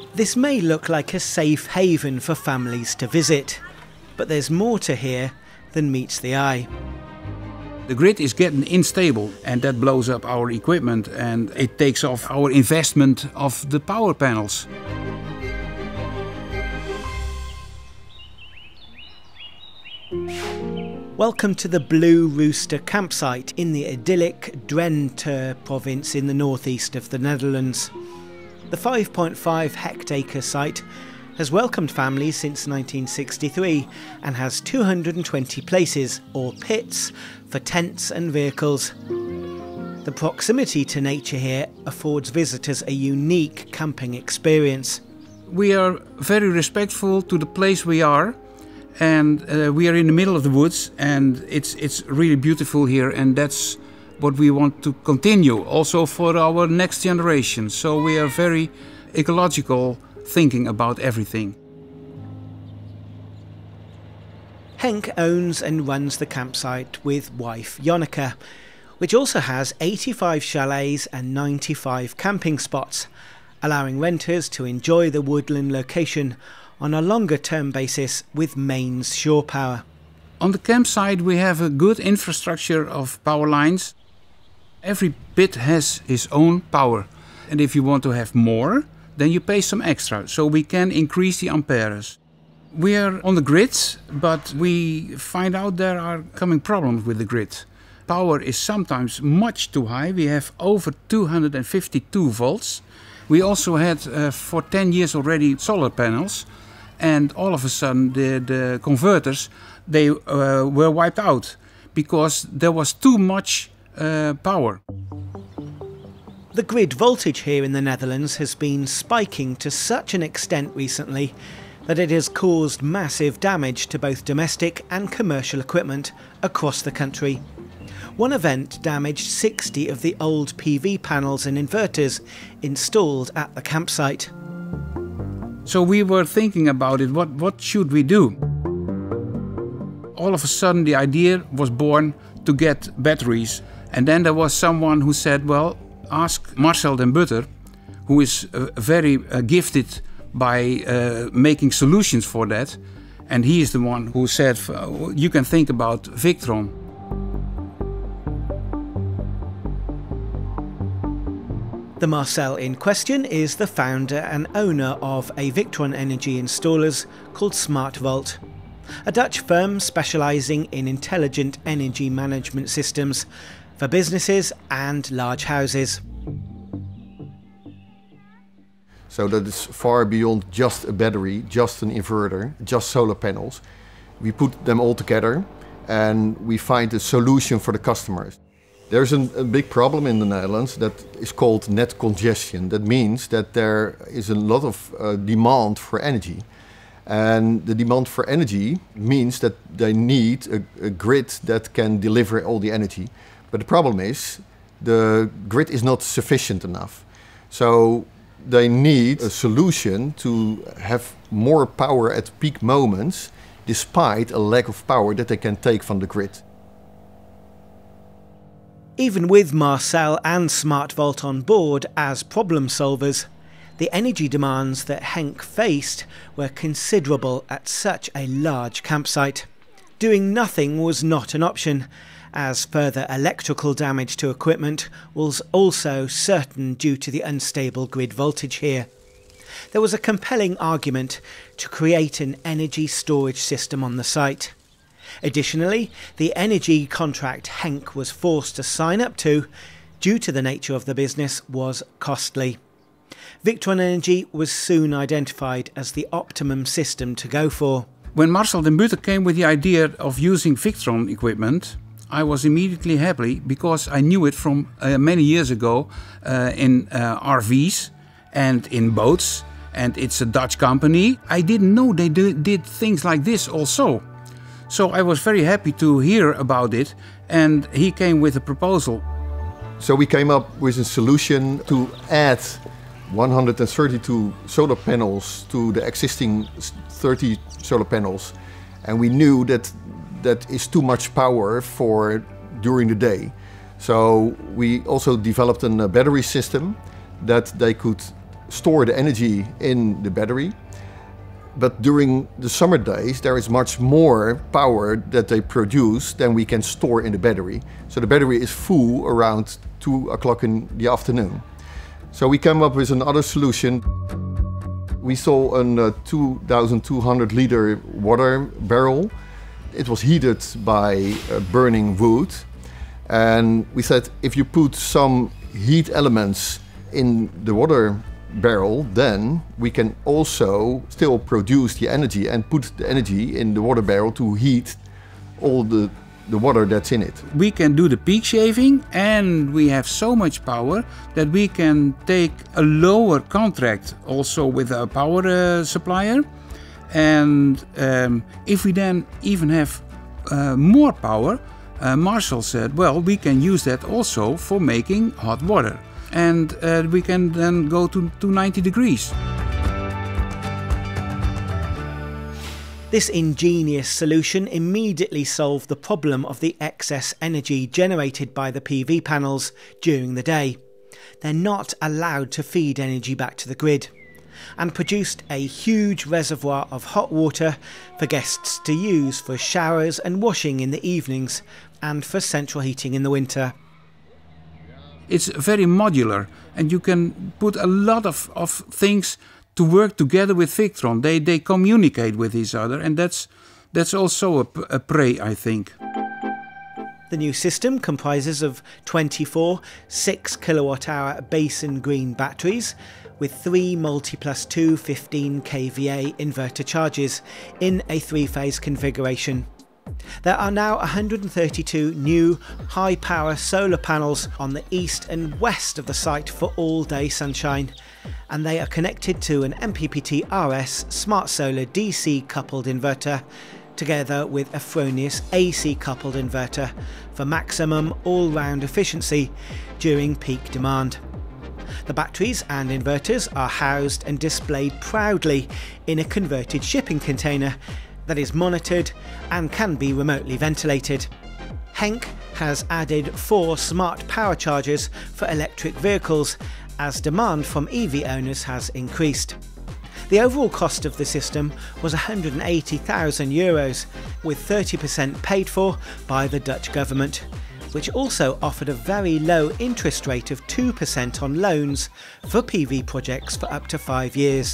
This may look like a safe haven for families to visit, but there's more to here than meets the eye. The grid is getting unstable and that blows up our equipment and it takes off our investment of the power panels. Welcome to the Blue Rooster campsite in the idyllic Drenthe province in the northeast of the Netherlands. The 5.5 hectare site has welcomed families since 1963 and has 220 places, or pits, for tents and vehicles. The proximity to nature here affords visitors a unique camping experience. We are very respectful to the place we are, and we are in the middle of the woods, and it's really beautiful here, and that's what we want to continue also for our next generation. So we are very ecological thinking about everything. Henk owns and runs the campsite with wife Jonneke, which also has 85 chalets and 95 camping spots, allowing renters to enjoy the woodland location on a longer-term basis with mains shore power. On the campsite we have a good infrastructure of power lines. Every pit has its own power, and if you want to have more, then you pay some extra, so we can increase the amperes. We are on the grid, but we find out there are coming problems with the grid. Power is sometimes much too high. We have over 252 volts. We also had for 10 years already solar panels, and all of a sudden the converters, they were wiped out because there was too much power. The grid voltage here in the Netherlands has been spiking to such an extent recently that it has caused massive damage to both domestic and commercial equipment across the country. One event damaged 60 of the old PV panels and inverters installed at the campsite. So we were thinking about it, what should we do? All of a sudden the idea was born to get batteries. And then there was someone who said, well, ask Marcel den Butter, who is very gifted by making solutions for that. And he is the one who said, you can think about Victron. The Marcel in question is the founder and owner of a Victron Energy installers called SmartVolt, a Dutch firm specialising in intelligent energy management systems for businesses and large houses. So that is far beyond just a battery, just an inverter, just solar panels. We put them all together and we find a solution for the customers. There's a big problem in the Netherlands that is called net congestion. That means that there is a lot of demand for energy. And the demand for energy means that they need a grid that can deliver all the energy. But the problem is, the grid is not sufficient enough. So they need a solution to have more power at peak moments, despite a lack of power that they can take from the grid. Even with Marcel and SmartVolt on board as problem solvers, the energy demands that Henk faced were considerable at such a large campsite. Doing nothing was not an option, as further electrical damage to equipment was also certain due to the unstable grid voltage here. There was a compelling argument to create an energy storage system on the site. Additionally, the energy contract Henk was forced to sign up to, due to the nature of the business, was costly. Victron Energy was soon identified as the optimum system to go for. When Marcel den Butter came with the idea of using Victron equipment, I was immediately happy because I knew it from many years ago in RVs and in boats, and it's a Dutch company. I didn't know they did things like this also. So I was very happy to hear about it, and he came with a proposal. So we came up with a solution to add 132 solar panels to the existing 30 solar panels, and we knew that that is too much power for during the day. So we also developed a battery system that they could store the energy in the battery. But during the summer days, there is much more power that they produce than we can store in the battery. So the battery is full around 2 o'clock in the afternoon. So we came up with another solution. We saw a 2,200 liter water barrel. It was heated by burning wood. And we said, if you put some heat elements in the water barrel, then we can also still produce the energy and put the energy in the water barrel to heat all the water that's in it. We can do the peak shaving, and we have so much power that we can take a lower contract also with a power supplier. And if we then even have more power, Marcel said, well, we can use that also for making hot water. And we can then go to 90 degrees. This ingenious solution immediately solved the problem of the excess energy generated by the PV panels during the day. They're not allowed to feed energy back to the grid, and produced a huge reservoir of hot water for guests to use for showers and washing in the evenings, and for central heating in the winter. It's very modular, and you can put a lot of things to work together with Victron. They communicate with each other, and that's also a prey, I think. The new system comprises of 24 6 kilowatt-hour Basin Green batteries with 3 multi+2 15 kVA inverter charges in a 3-phase configuration. There are now 132 new high-power solar panels on the east and west of the site for all-day sunshine, and they are connected to an MPPT RS Smart Solar DC coupled inverter, together with a Fronius AC coupled inverter for maximum all-round efficiency during peak demand. The batteries and inverters are housed and displayed proudly in a converted shipping container that is monitored and can be remotely ventilated. Henk has added 4 smart power chargers for electric vehicles as demand from EV owners has increased. The overall cost of the system was €180,000, with 30% paid for by the Dutch government, which also offered a very low interest rate of 2% on loans for PV projects for up to 5 years.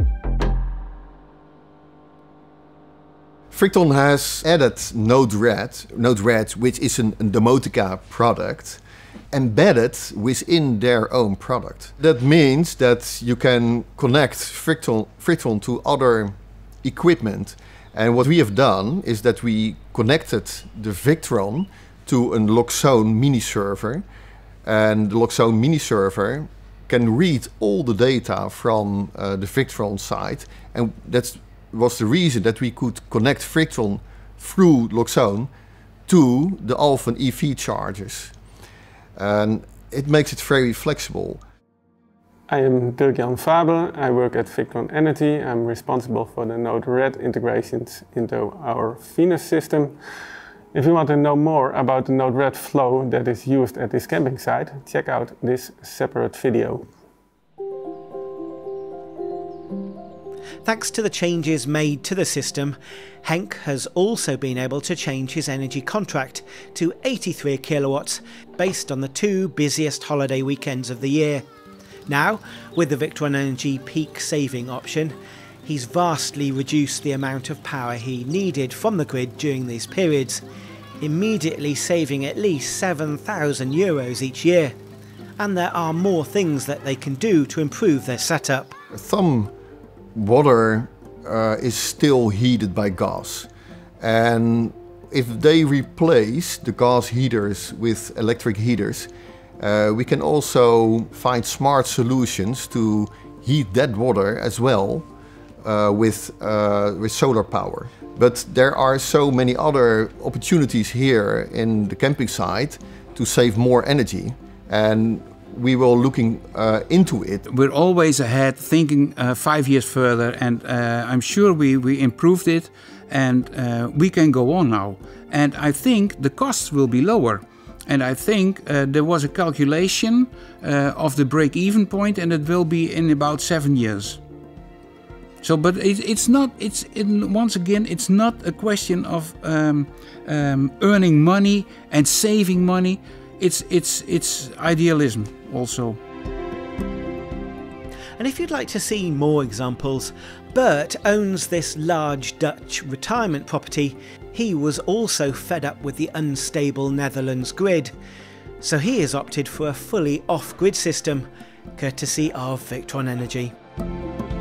Victron has added Node-RED, which is a Domotica product, embedded within their own product. That means that you can connect Victron to other equipment. And what we have done is that we connected the Victron to a Loxone mini server. And the Loxone mini server can read all the data from the Victron side. And that was the reason that we could connect Victron through Loxone to the Alphen EV chargers. And it makes it very flexible. I am Dirk-Jan Fabel. I work at Victron Energy. I'm responsible for the Node-RED integrations into our Venus system. If you want to know more about the Node-RED flow that is used at this camping site, check out this separate video. Thanks to the changes made to the system, Henk has also been able to change his energy contract to 83 kilowatts based on the 2 busiest holiday weekends of the year. Now, with the Victron Energy peak saving option, he's vastly reduced the amount of power he needed from the grid during these periods, immediately saving at least €7,000 each year. And there are more things that they can do to improve their setup. Some water is still heated by gas, and if they replace the gas heaters with electric heaters, we can also find smart solutions to heat that water as well with solar power. But there are so many other opportunities here in the camping site to save more energy, and we were looking into it. We're always ahead, thinking 5 years further, and I'm sure we improved it, and we can go on now. And I think the costs will be lower. And I think there was a calculation of the break-even point, and it will be in about 7 years. So, but once again, it's not a question of earning money and saving money. It's idealism also. And if you'd like to see more examples, Bert owns this large Dutch retirement property. He was also fed up with the unstable Netherlands grid, so he has opted for a fully off-grid system, courtesy of Victron Energy.